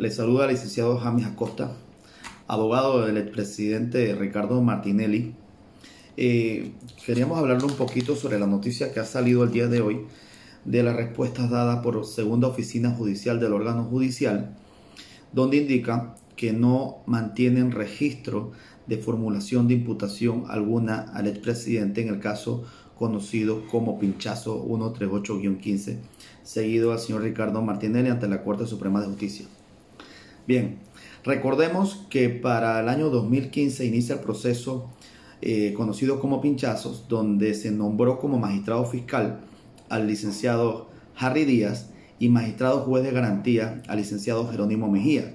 Le saluda al licenciado James Acosta, abogado del expresidente Ricardo Martinelli. Queríamos hablarle un poquito sobre la noticia que ha salido el día de hoy de las respuestas dadas por Segunda Oficina Judicial del órgano judicial, donde indica que no mantienen registro de formulación de imputación alguna al expresidente en el caso conocido como Pinchazo 138-15, seguido al señor Ricardo Martinelli ante la Corte Suprema de Justicia. Bien, recordemos que para el año 2015 inicia el proceso conocido como Pinchazos, donde se nombró como magistrado fiscal al licenciado Harry Díaz y magistrado juez de garantía al licenciado Jerónimo Mejía.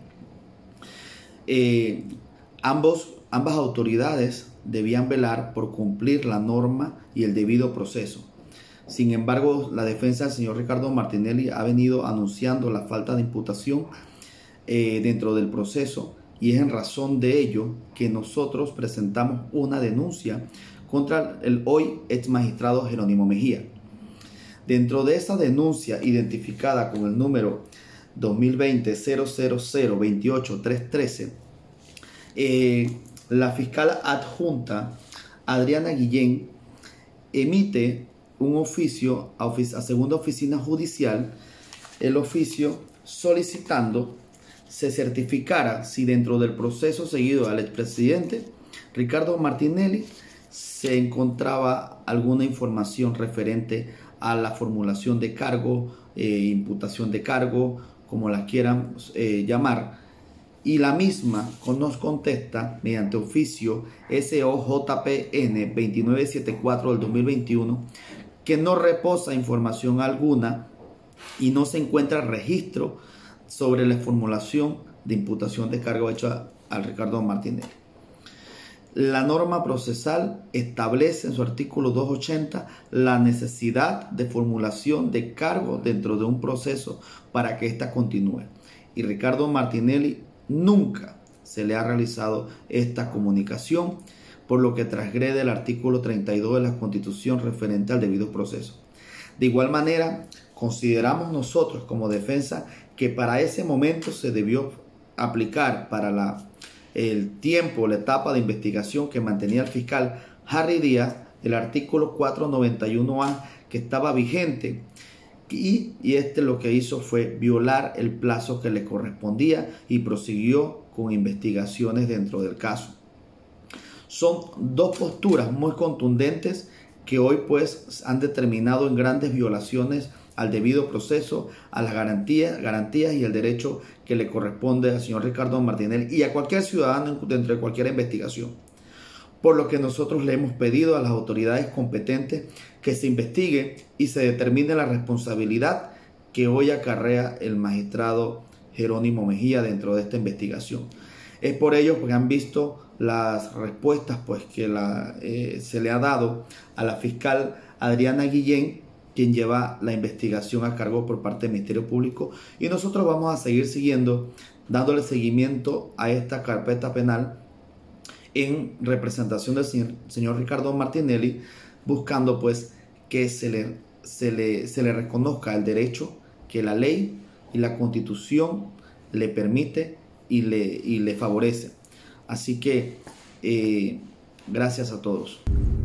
Ambas autoridades debían velar por cumplir la norma y el debido proceso. Sin embargo, la defensa del señor Ricardo Martinelli ha venido anunciando la falta de imputación dentro del proceso, y es en razón de ello que nosotros presentamos una denuncia contra el hoy ex magistrado Jerónimo Mejía. Dentro de esa denuncia, identificada con el número 2020-000-28313, la fiscal adjunta Adriana Guillén emite un oficio a Segunda Oficina Judicial, el oficio solicitando se certificara si dentro del proceso seguido al expresidente Ricardo Martinelli se encontraba alguna información referente a la formulación de cargo, imputación de cargo, como la quieran llamar, y la misma nos contesta mediante oficio SOJPN 2974 del 2021 que no reposa información alguna y no se encuentra registro sobre la formulación de imputación de cargo hecha al Ricardo Martinelli. La norma procesal establece en su artículo 280 la necesidad de formulación de cargo dentro de un proceso para que ésta continúe. Y Ricardo Martinelli nunca se le ha realizado esta comunicación, por lo que transgrede el artículo 32 de la Constitución referente al debido proceso. De igual manera, consideramos nosotros como defensa que para ese momento se debió aplicar para el tiempo, la etapa de investigación que mantenía el fiscal Harry Díaz, el artículo 491A que estaba vigente, y este lo que hizo fue violar el plazo que le correspondía y prosiguió con investigaciones dentro del caso. Son dos posturas muy contundentes que hoy pues han determinado en grandes violaciones al debido proceso, a las garantías y el derecho que le corresponde al señor Ricardo Martinelli y a cualquier ciudadano dentro de cualquier investigación. Por lo que nosotros le hemos pedido a las autoridades competentes que se investigue y se determine la responsabilidad que hoy acarrea el magistrado Jerónimo Mejía dentro de esta investigación. Es por ello que han visto las respuestas pues que se le ha dado a la fiscal Adriana Guillén, quien lleva la investigación a cargo por parte del Ministerio Público, y nosotros vamos a seguir dándole seguimiento a esta carpeta penal en representación del señor Ricardo Martinelli, buscando pues que se le reconozca el derecho que la ley y la Constitución le permite y le favorece. Así que gracias a todos.